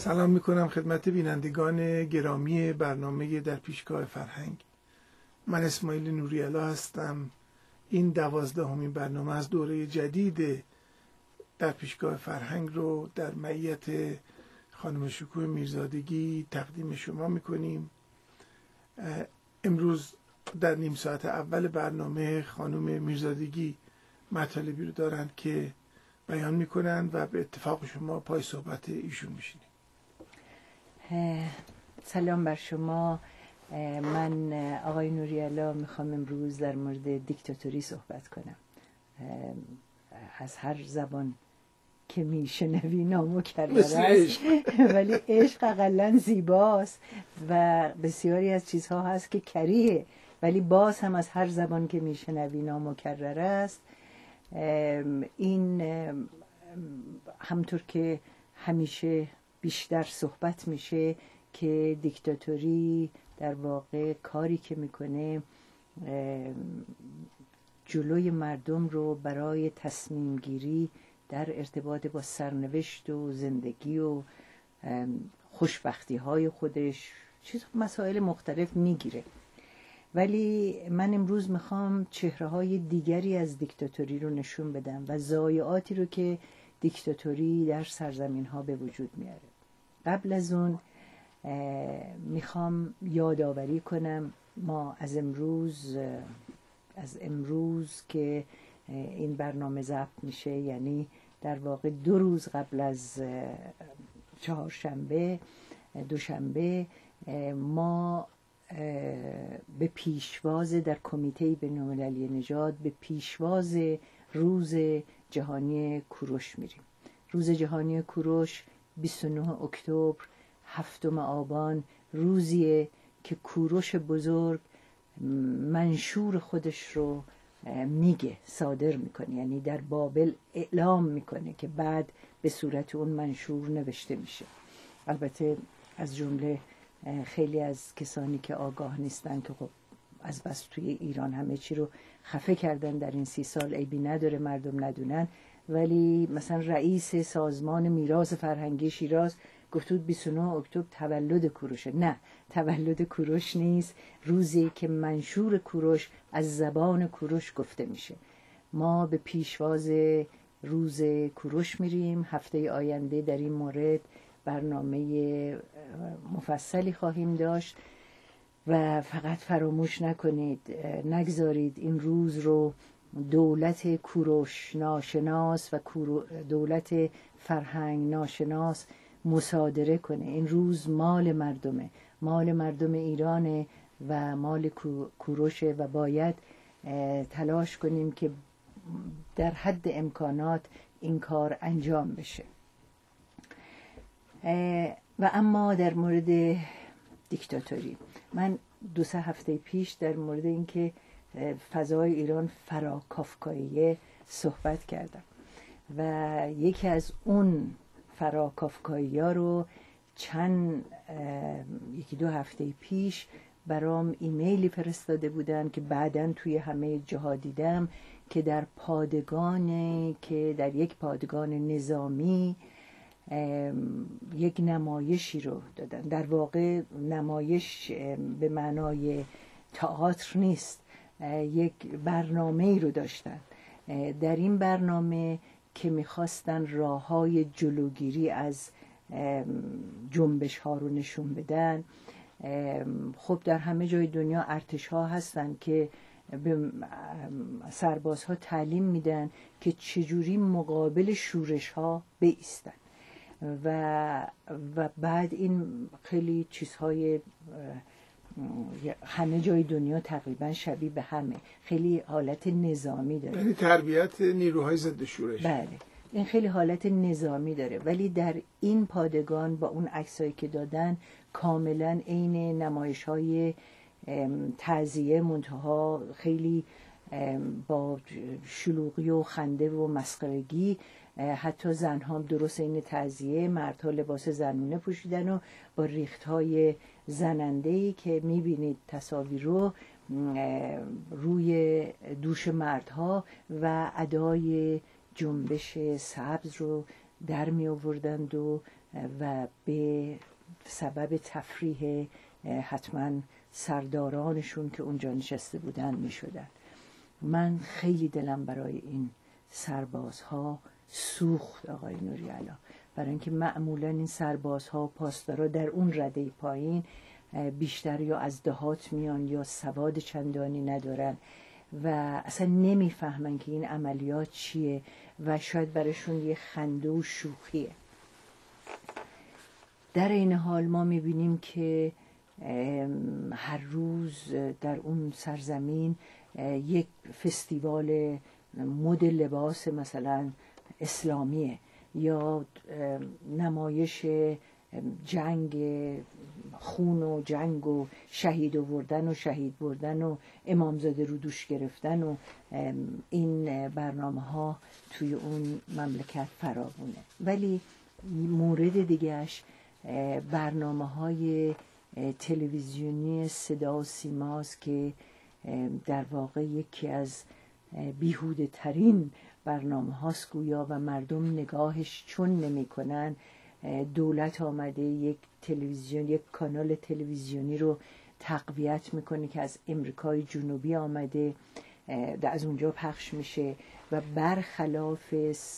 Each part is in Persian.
سلام میکنم خدمت بینندگان گرامی برنامه در پیشگاه فرهنگ. من اسماعیل نوری‌علا هستم. این 12مین برنامه از دوره جدید در پیشگاه فرهنگ رو در معیت خانم شکوه میرزادگی تقدیم شما میکنیم. امروز در نیم ساعت اول برنامه خانم میرزادگی مطالبی رو دارند که بیان میکنن و به اتفاق شما پای صحبت ایشون میشینیم. سلام بر شما. من آقای نوری‌علا میخوام امروز در مورد دیکتاتوری صحبت کنم. از هر زبان که میشنوی نامکرر است ولی عشق اقلن زیباست و بسیاری از چیزها هست که کریه ولی باز هم از هر زبان که میشنوی نامکرر است. این همطور که همیشه بیشتر صحبت میشه که دیکتاتوری در واقع کاری که میکنه جلوی مردم رو برای تصمیم گیری در ارتباط با سرنوشت و زندگی و خوشبختی های خودش مسائل مختلف میگیره. ولی من امروز میخوام چهره های دیگری از دیکتاتوری رو نشون بدم و ضایعاتی رو که دیکتاتوری در سرزمین ها به وجود میاره. قبل از اون میخوام یادآوری کنم ما از امروز که این برنامه ضبط میشه، یعنی در واقع 2 روز قبل از دوشنبه ما به پیشواز در کمیته بین‌المللی نژاد به پیشواز روز جهانی کوروش میریم. روز جهانی کوروش 29 اکتبر 7 آبان روزیه که کوروش بزرگ منشور خودش رو میگه، صادر میکنه، یعنی در بابل اعلام میکنه که بعد به صورت اون منشور نوشته میشه. البته از جمله خیلی از کسانی که آگاه نیستن که خب از بس توی ایران همه چی رو خفه کردن در این 30 سال، عیبی نداره مردم ندونن، ولی مثلا رئیس سازمان میراث فرهنگی شیراز گفت 29 اکتبر تولد کوروشه. نه، تولد کوروش نیست، روزی که منشور کوروش از زبان کوروش گفته میشه. ما به پیشواز روز کوروش میریم. هفته آینده در این مورد برنامه مفصلی خواهیم داشت و فقط فراموش نکنید، نگذارید این روز رو دولت کوروش ناشناس و دولت فرهنگ ناشناس مصادره کنه. این روز مال مردمه، مال مردم ایرانه و مال کوروشه و باید تلاش کنیم که در حد امکانات این کار انجام بشه. و اما در مورد دیکتاتوری، من 2-3 هفته پیش در مورد اینکه فضای ایران فراکافکاییه صحبت کردم و یکی از اون فراکافکایی ها رو 1-2 هفته پیش برام ایمیلی فرستاده بودن که بعداً توی همه جاها دیدم که در یک پادگان نظامی یک نمایشی رو دادن. در واقع نمایش به معنای تئاتر نیست، یک برنامه‌ای رو داشتن. در این برنامه که میخواستن راه‌های جلوگیری از جنبش ها رو نشون بدن، خب در همه جای دنیا ارتش ها هستن که به سربازها تعلیم میدن که چجوری مقابل شورش ها بایستن و بعد این خیلی چیزهای همه جای دنیا تقریبا شبیه به همه، خیلی حالت نظامی داره، یعنی تربیت نیروهای ضد شورش. بله، این خیلی حالت نظامی داره. ولی در این پادگان با اون عکسایی که دادن کاملا عین نمایش‌های تعزیه، منتها خیلی با شلوغی و خنده و مسخرگی. حتی زنها درست این تعزیه، مردها لباس زنونه پوشیدن و با ریخت‌های زننده‌ای که می‌بینید تصاویر رو روی دوش مردها و ادای جنبش سبز رو در می آوردند و و به سبب تفریح حتما سردارانشون که اونجا نشسته بودن می شدن. من خیلی دلم برای این سربازها سوخت آقای نوری‌علی، برای اینکه معمولا این سربازها و پاسدارا در اون رده پایین بیشتر یا از دهات میان یا سواد چندانی ندارن و اصلا نمیفهمن که این عملیات چیه و شاید براشون یه خنده و شوخیه. در این حال ما میبینیم که هر روز در اون سرزمین یک فستیوال مد لباس مثلا اسلامیه یا نمایش جنگ خون و جنگ و شهید آوردن و شهید بردن و امامزاده رو دوش گرفتن و این برنامه ها توی اون مملکت فراوونه. ولی مورد دیگهش برنامه های تلویزیونی صدا و سیماست که در واقع یکی از بیهوده ترین برنامه هاست گویا و مردم نگاهش چون نمی کنن. دولت آمده یک تلویزیون، یک کانال تلویزیونی رو تقویت میکنه که از امریکای جنوبی آمده، از اونجا پخش میشه و برخلاف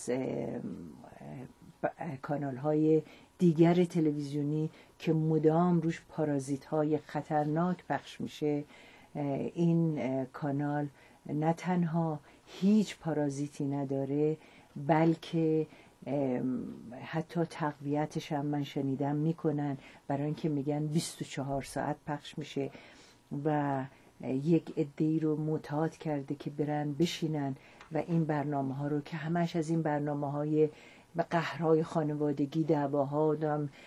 کانال های دیگر تلویزیونی که مدام روش پارازیت های خطرناک پخش میشه، این کانال نه تنها هیچ پارازیتی نداره بلکه حتی تقویتش هم من شنیدم میکنن، برای اینکه میگن 24 ساعت پخش میشه و یک عده‌ای رو معتاد کرده که برن بشینن و این برنامه ها رو که همش از این برنامه های قهرهای خانوادگی، دعواها،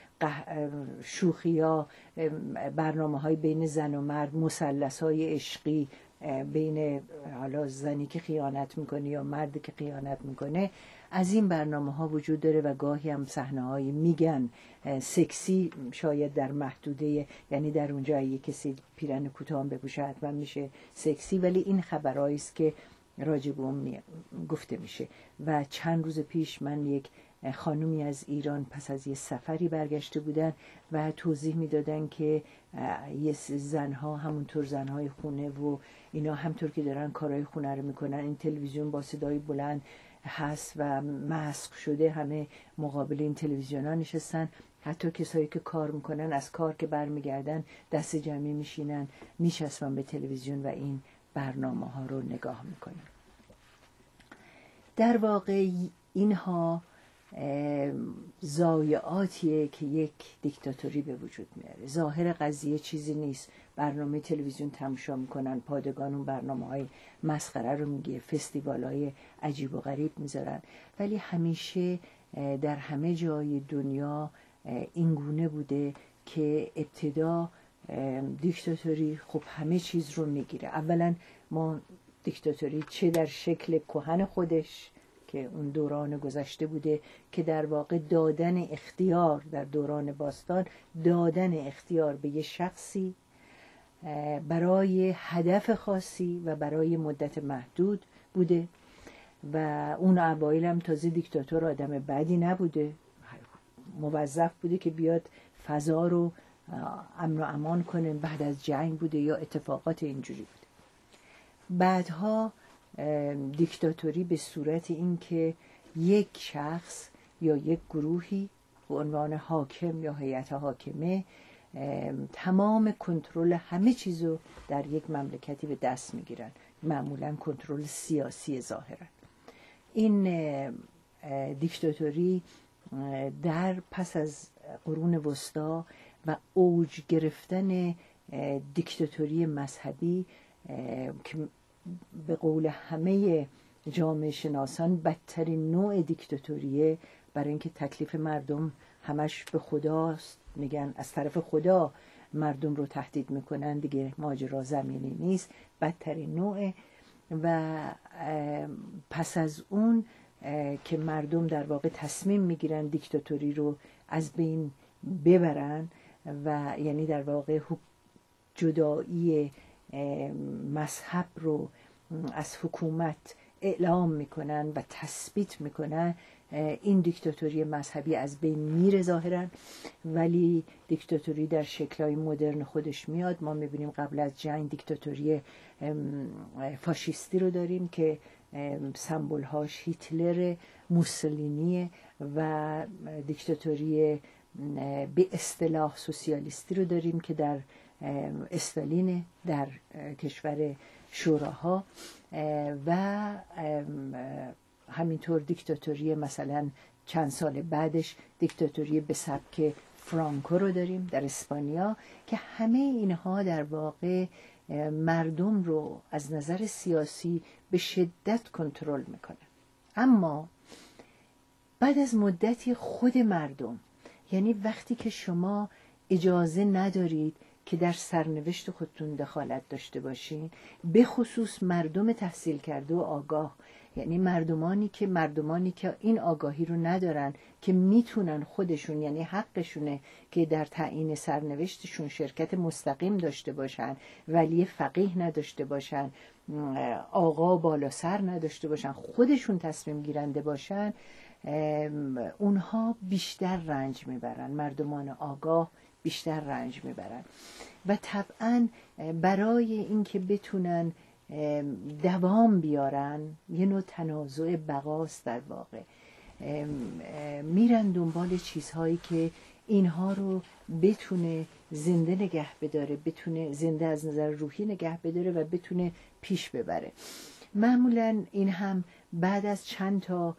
شوخی ها، برنامه های بین زن و مرد، مثلث های عشقی بین حالا زنی که خیانت میکنه یا مردی که خیانت میکنه، از این برنامه ها وجود داره و گاهی هم صحنه های میگن سکسی، شاید در محدوده، یعنی در اونجا یه کسی پیرن کوتاه بپوشه حتما میشه سکسی، ولی این خبرهایی است که راجع به اون گفته میشه. و چند روز پیش من یک خانومی از ایران پس از یه سفری برگشته بودن و توضیح میدادن که یه زنها همونطور زنهای خونه و اینا همطور که دارن کارهای خونه رو میکنن، این تلویزیون با صدای بلند هست و مسخ شده، همه مقابل این تلویزیون ها نشستن، حتی کسایی که کار میکنن از کار که برمیگردن دست جمعی میشینن میچسبن به تلویزیون و این برنامه ها رو نگاه میکنن. در واقع اینها ضایعاتیه که یک دیکتاتوری به وجود میاره. ظاهر قضیه چیزی نیست، برنامه تلویزیون تماشا میکنن، پادگان اون برنامه های مسخره رو میگه، فستیوال های عجیب و غریب میذارن، ولی همیشه در همه جای دنیا اینگونه بوده که ابتدا دیکتاتوری خب همه چیز رو میگیره. اولا ما دیکتاتوری چه در شکل کهن خودش که اون دوران گذشته بوده که در واقع دادن اختیار در دوران باستان، دادن اختیار به یه شخصی برای هدف خاصی و برای مدت محدود بوده و اون اوایل هم تازه دیکتاتور آدم بدی نبوده، موظف بوده که بیاد فضا رو امن و امان کنه، بعد از جنگ بوده یا اتفاقات اینجوری بوده. بعدها دیکتاتوری به صورت این که یک شخص یا یک گروهی به عنوان حاکم یا هیئت حاکمه تمام کنترل همه چیزو در یک مملکتی به دست میگیرن، معمولا کنترل سیاسی ظاهرا. این دیکتاتوری در پس از قرون وسطا و اوج گرفتن دیکتاتوری مذهبی که به قول همه جامعه شناسان بدترین نوع دیکتاتوریه، برای اینکه تکلیف مردم همش به خداست، میگن از طرف خدا مردم رو تهدید میکنن، دیگه ماجرا زمینی نیست، بدترین نوع. و پس از اون که مردم در واقع تصمیم میگیرن دیکتاتوری رو از بین ببرن و یعنی در واقع جدایی مذهب رو از حکومت اعلام میکنن و تثبیت میکنن، این دیکتاتوری مذهبی از بین میره ظاهرا، ولی دیکتاتوری در شکل‌های مدرن خودش میاد. ما میبینیم قبل از جنگ دیکتاتوری فاشیستی رو داریم که سمبول‌هاش هیتلر، موسولینی و دیکتاتوری به اصطلاح سوسیالیستی رو داریم که در استالین در کشور شوراها، و همینطور دیکتاتوری مثلا چند سال بعدش دیکتاتوری به سبک فرانکو رو داریم در اسپانیا، که همه اینها در واقع مردم رو از نظر سیاسی به شدت کنترل میکنه. اما بعد از مدتی خود مردم، یعنی وقتی که شما اجازه ندارید که در سرنوشت خودتون دخالت داشته باشین، به خصوص مردم تحصیل کرده و آگاه، یعنی مردمانی که این آگاهی رو ندارن که میتونن خودشون، یعنی حقشونه که در تعیین سرنوشتشون شرکت مستقیم داشته باشن، ولی فقیه نداشته باشن، آقا بالا سر نداشته باشن، خودشون تصمیم گیرنده باشن، اونها بیشتر رنج میبرن، مردمان آگاه بیشتر رنج میبرن. و طبعا برای اینکه بتونن دوام بیارن، یه نوع تنازع بقاست در واقع، میرن دنبال چیزهایی که اینها رو بتونه زنده نگه بداره، بتونه زنده از نظر روحی نگه بداره و بتونه پیش ببره. معمولا این هم بعد از چند تا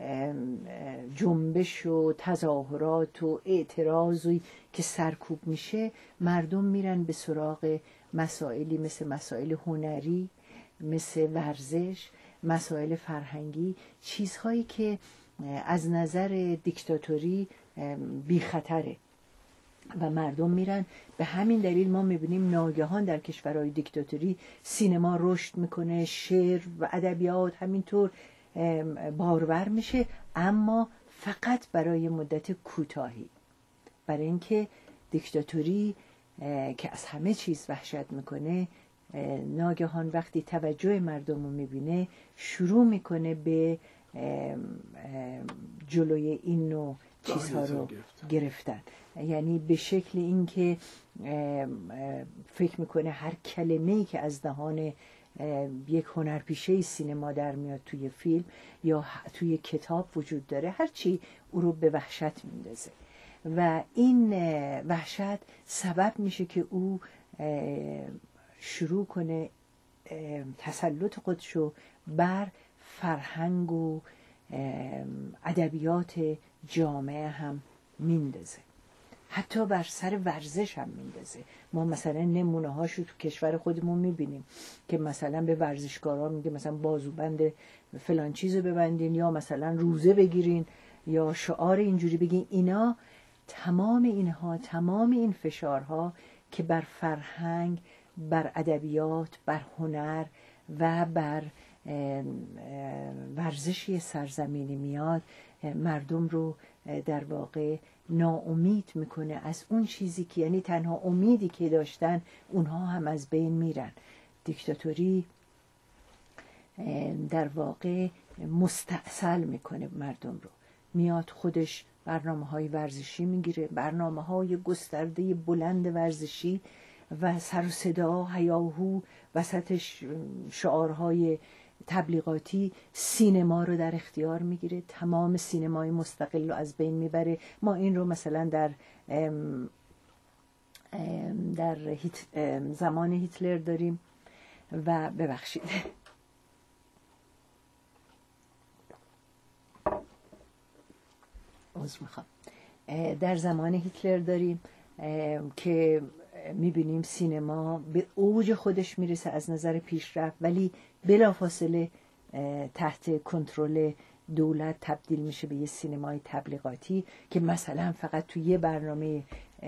جنبش و تظاهرات و اعتراضی که سرکوب میشه، مردم میرن به سراغ مسائلی مثل مسائل هنری، مثل ورزش، مسائل فرهنگی، چیزهایی که از نظر دیکتاتوری بی خطره و مردم میرن. به همین دلیل ما میبینیم ناگهان در کشورهای دیکتاتوری سینما رشد میکنه، شعر و ادبیات همینطور بارور میشه، اما فقط برای مدت کوتاهی، برای اینکه دیکتاتوری که از همه چیز وحشت میکنه، ناگهان وقتی توجه مردم رو میبینه شروع میکنه به جلوی این نوع چیزها رو گرفتن، یعنی به شکل اینکه فکر میکنه هر کلمه‌ای که از دهان یک هنرپیشه سینما در میاد توی فیلم یا توی کتاب وجود داره، هرچی او رو به وحشت میندازه و این وحشت سبب میشه که او شروع کنه تسلط خودشو بر فرهنگ و ادبیات جامعه هم میندازه، حتی بر سر ورزش هم میندازه. ما مثلا نمونه هاشو تو کشور خودمون میبینیم که مثلا به ورزشکارا میگه مثلا بازوبند فلان چیزو ببندین یا مثلا روزه بگیرین یا شعار اینجوری بگین. اینا تمام این فشارها که بر فرهنگ، بر ادبیات، بر هنر و بر ورزشی سرزمینی میاد، مردم رو در واقع ناامید میکنه از اون چیزی که، یعنی تنها امیدی که داشتن اونها هم از بین میرن. دیکتاتوری در واقع مستعسل میکنه مردم رو، میاد خودش برنامه‌های ورزشی میگیره، برنامه‌های گسترده بلند ورزشی و سر و صدا، هیاهو، وسط شعارهای تبلیغاتی سینما رو در اختیار میگیره، تمام سینمای مستقل رو از بین میبره. ما این رو مثلا در زمان هیتلر داریم و ببخشید در زمان هیتلر داریم که میبینیم سینما به اوج خودش میرسه از نظر پیشرفت، ولی بلافاصله تحت کنترل دولت تبدیل میشه به یه سینمای تبلیغاتی که مثلا فقط توی یه برنامه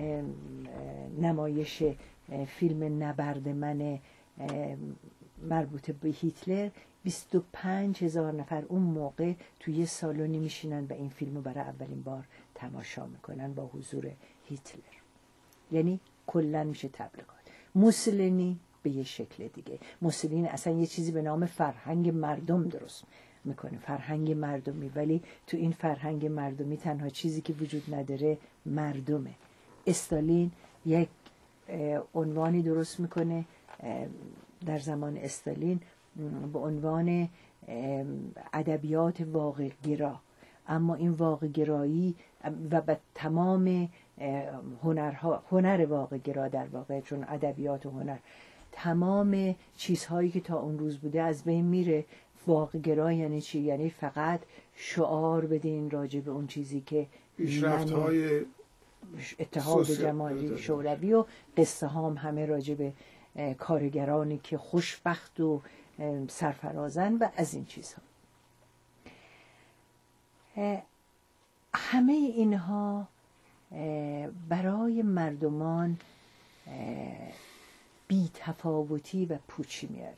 نمایش فیلم نبرد من مربوط به هیتلر 25,000 نفر اون موقع توی یه سالونی میشینن و این فیلمو برای اولین بار تماشا میکنن با حضور هیتلر. یعنی کلا میشه تبلیغات. موسولینی به یه شکل دیگه، موسولینی اصلا یه چیزی به نام فرهنگ مردم درست، میکنه، فرهنگ مردمی. ولی تو این فرهنگ مردمی تنها چیزی که وجود نداره مردمه. استالین یک عنوانی درست میکنه در زمان استالین به عنوان ادبیات واقع گرا، اما این واقع گرایی و به تمام هنر واقع گرا در واقع، چون ادبیات و هنر تمام چیزهایی که تا اون روز بوده از بین میره. واقع گرا یعنی چی؟ یعنی فقط شعار بدین راجع به اون چیزی که پیشرفت‌های اتحاد جماهیری شوروی و قصه هم همه راجع به کارگرانی که خوشبخت و سرفرازن و از این چیزها. همه اینها برای مردمان بی تفاوتی و پوچی میاره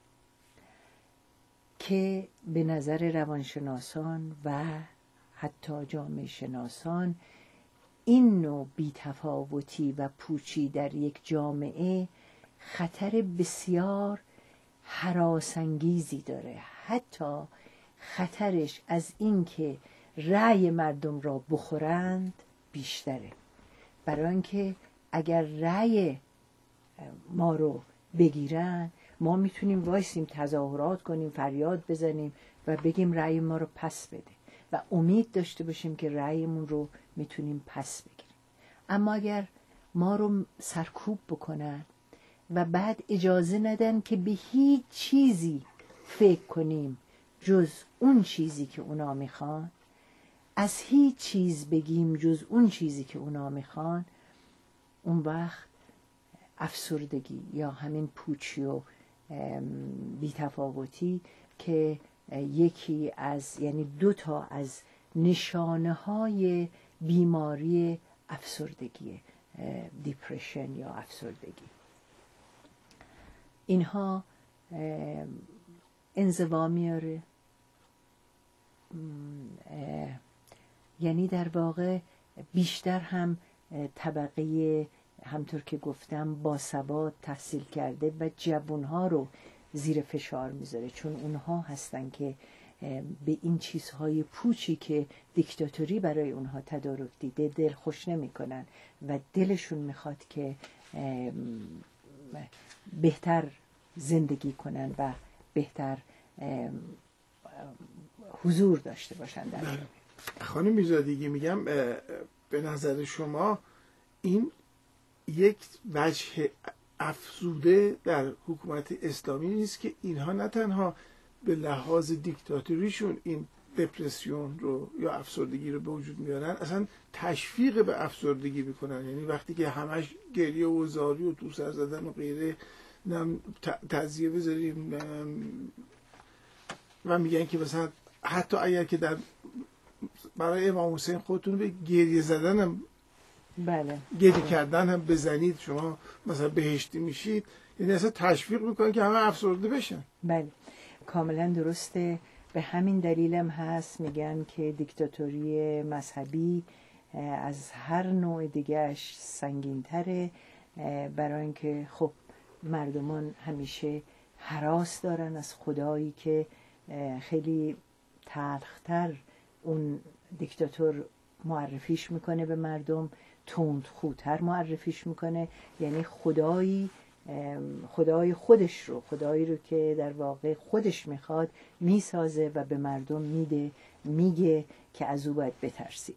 که به نظر روانشناسان و حتی جامعه شناسان این نوع بی تفاوتی و پوچی در یک جامعه خطر بسیار هراسانگیزی داره. حتی خطرش از این که رأی مردم را بخورند بیشتره، برای اینکه اگر رأی ما رو بگیرن ما میتونیم وایسیم تظاهرات کنیم، فریاد بزنیم و بگیم رأی ما رو پس بده و امید داشته باشیم که رأیمون رو میتونیم پس بگیریم. اما اگر ما رو سرکوب بکنن و بعد اجازه ندن که به هیچ چیزی فکر کنیم جز اون چیزی که اونا میخوان، از هیچ چیز بگیم جز اون چیزی که اونا میخوان، اون وقت افسردگی یا همین پوچی و بی‌تفاوتی که یکی از یعنی 2 تا از نشانه های بیماری افسردگی، دیپرشن یا افسردگی، اینها انزوا میاره. یعنی در واقع بیشتر هم طبقه همطور که گفتم باسواد تحصیل کرده و جوانها رو زیر فشار میذاره، چون اونها هستن که به این چیزهای پوچی که دیکتاتوری برای اونها تدارک دیده دل خوش نمی کنن و دلشون میخواد که بهتر زندگی کنن و بهتر حضور داشته باشن در جامعه. خانم میرزادیگی، میگم به نظر شما این یک وجه افزوده در حکومت اسلامی نیست که اینها نه تنها به لحاظ دیکتاتوریشون این دپرسیون رو یا افسردگی رو به وجود میارن، اصلا تشویق به افسردگی میکنن. یعنی وقتی که همش گریه و زاری و تو سر زدن و غیره، تعزیه بذاریم و میگن که مثلا حتی اگر که برای امام حسین خودتون به گریه زدن هم بله گریه کردن هم بزنید شما مثلا بهشتی میشید، یعنی اصلا تشویق میکنن که همه افسرده بشن. بله کاملا درسته. به همین دلیلم هست میگن که دیکتاتوری مذهبی از هر نوع دیگهش سنگین‌تره، برای اینکه خب مردمان همیشه هراس دارن از خدایی که خیلی تلختر اون دیکتاتور معرفیش میکنه به مردم، تندخوتر معرفیش میکنه. یعنی خدای خودش رو، خدایی رو که در واقع خودش میخواد میسازه و به مردم میگه که از او باید بترسید.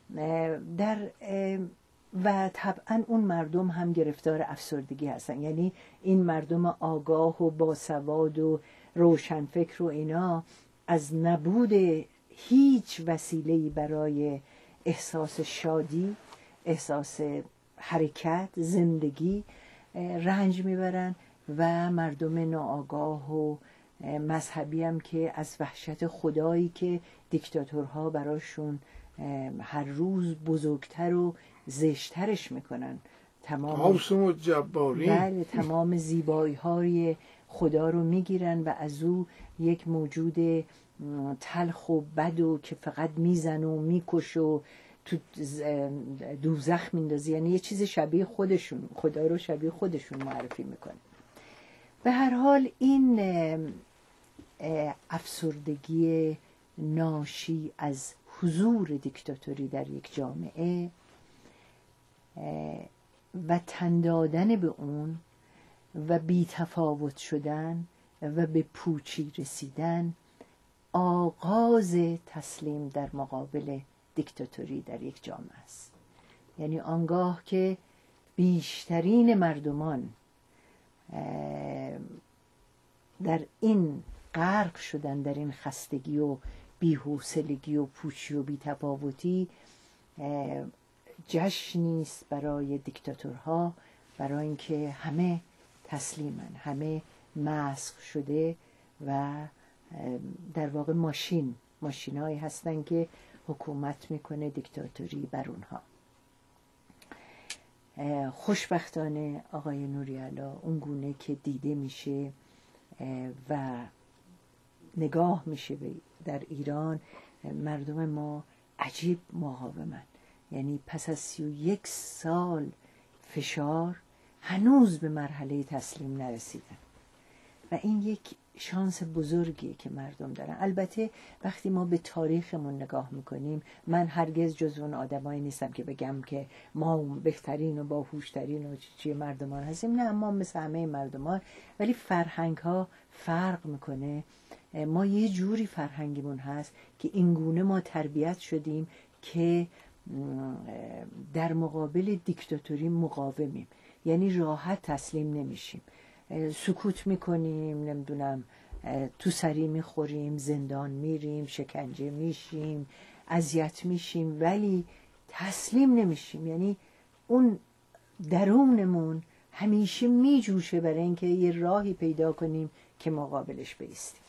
و طبعا اون مردم هم گرفتار افسردگی هستن. یعنی این مردم آگاه و باسواد و روشنفکر و اینا از نبود هیچ وسیله‌ای برای احساس شادی، احساس حرکت، زندگی رنج میبرن و مردم ناآگاه و مذهبی هم که از وحشت خدایی که دیکتاتورها براشون هر روز بزرگتر و زشترش میکنن، تمام زیبایی های خدا رو میگیرن و از او یک موجود تلخ و بد و که فقط میزن و میکش و تو دوزخ میندازه. یعنی یه چیز شبیه خودشون، خدا رو شبیه خودشون معرفی میکنه. به هر حال این افسردگی ناشی از حضور دیکتاتوری در یک جامعه و تن دادن به اون و بی تفاوت شدن و به پوچی رسیدن آغاز تسلیم در مقابل دیکتاتوری در یک جامعه است. یعنی آنگاه که بیشترین مردمان در این غرق شدن، در این خستگی و بی‌حوصلگی و پوچی و بی‌تفاوتی، جشنی است برای دیکتاتورها، برای اینکه همه تسلیمن، همه مسخ شده و در واقع ماشینایی هستن که حکومت میکنه دیکتاتوری بر اونها. خوشبختانه آقای نوری‌علی اون گونه که دیده میشه و نگاه میشه در ایران، مردم ما عجیب مقاومن. یعنی پس از 31 سال فشار هنوز به مرحله تسلیم نرسیدن و این یک شانس بزرگیه که مردم دارن. البته وقتی ما به تاریخمون نگاه میکنیم، من هرگز جز اون آدمایی نیستم که بگم که ما بهترین و باهوشترین و چی مردمان هستیم. نه، ما مثل همه مردمان، ولی فرهنگ ها فرق میکنه. ما یه جوری فرهنگیمون هست که اینگونه ما تربیت شدیم که در مقابل دیکتاتوری مقاومیم، یعنی راحت تسلیم نمیشیم، سکوت میکنیم، نمیدونم تو سری میخوریم، زندان میریم، شکنجه میشیم، اذیت میشیم، ولی تسلیم نمیشیم. یعنی اون درونمون همیشه میجوشه برای اینکه یه راهی پیدا کنیم که مقابلش بایستیم.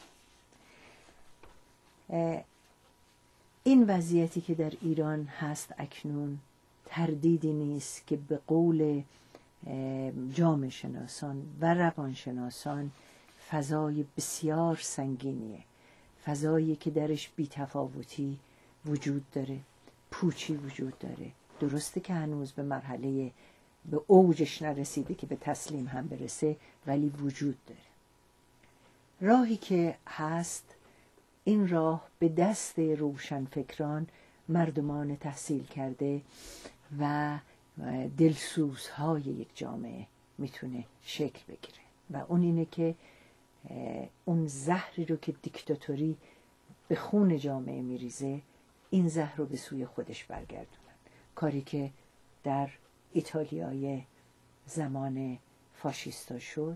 این وضعیتی که در ایران هست اکنون تردیدی نیست که به قول جامعه شناسان و روانشناسان فضای بسیار سنگینیه، فضایی که درش بی‌تفاوتی وجود داره، پوچی وجود داره. درسته که هنوز به مرحله به اوجش نرسیده که به تسلیم هم برسه، ولی وجود داره. راهی که هست، این راه به دست روشنفکران، مردمان تحصیل کرده و دلسوزهای یک جامعه میتونه شکل بگیره و اون اینه که اون زهری رو که دیکتاتوری به خون جامعه میریزه، این زهر رو به سوی خودش برگردونن. کاری که در ایتالیای زمان فاشیستا شد،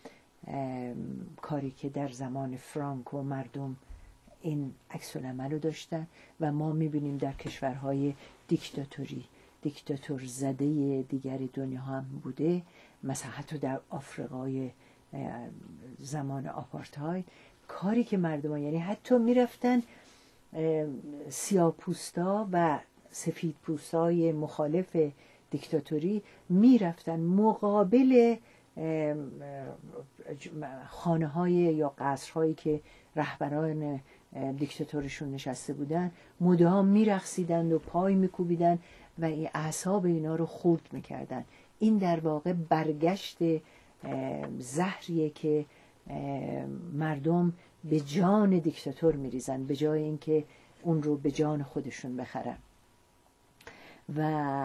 کاری که در زمان فرانکو مردم این عکس العمل رو داشتن و ما میبینیم در کشورهای دیکتاتور زده دیگر دنیا هم بوده، مثلا حتی در آفریقای زمان آپارتاید. کاری که مردم یعنی حتی میرفتن سیاه‌پوستا و سفیدپوستای مخالف دیکتاتوری میرفتن مقابل خانه‌های یا قصرهایی که رهبران دیکتاتورشون نشسته بودن، مدام میرقصیدند و پای میکوبیدن و این اعصاب اینا رو خورد میکردن. این در واقع برگشت زهریه که مردم به جان دیکتاتور میریزن به جای اینکه اون رو به جان خودشون بخرن. و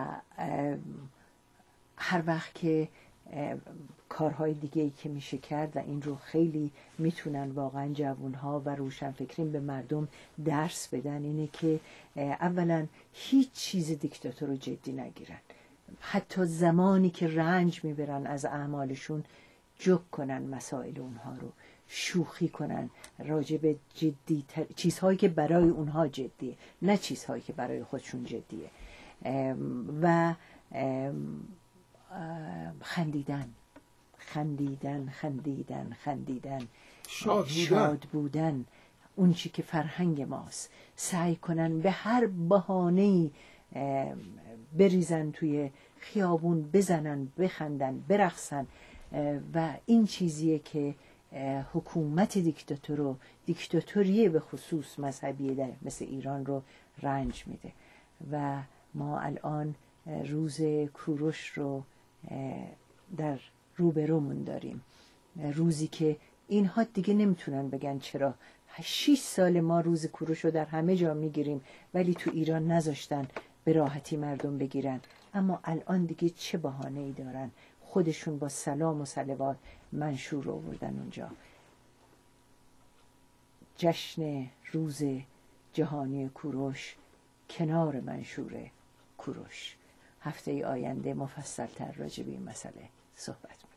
هر وقت که کارهای دیگه‌ای که میشه کرد و این رو خیلی میتونن واقعا جوانها و روشنفکرین به مردم درس بدن، اینه که اولا هیچ چیز دیکتاتور رو جدی نگیرن. حتی زمانی که رنج میبرن از اعمالشون، جوک کنن مسائل اونها رو، شوخی کنن راجع به جدی چیزهایی که برای اونها جدیه، نه چیزهایی که برای خودشون جدیه. و خندیدن، شاد بودن، اون چی که فرهنگ ماست. سعی کنن به هر بهانه‌ای بریزن توی خیابون، بزنن، بخندن، برقصن و این چیزیه که حکومت دیکتاتوری به خصوص مذهبی در مثل ایران رو رنج میده. و ما الان روز کوروش رو در روبرومون داریم، روزی که اینها دیگه نمیتونن بگن چرا 6 سال ما روز کوروش رو در همه جا میگیریم ولی تو ایران نذاشتن به راحتی مردم بگیرن. اما الان دیگه چه بهانه‌ای دارن؟ خودشون با سلام و صلوات منشور آوردن اونجا. جشن روز جهانی کوروش کنار منشور کوروش. هفته آینده مفصل‌تر راجع به این مسئله صحبت می‌کنم.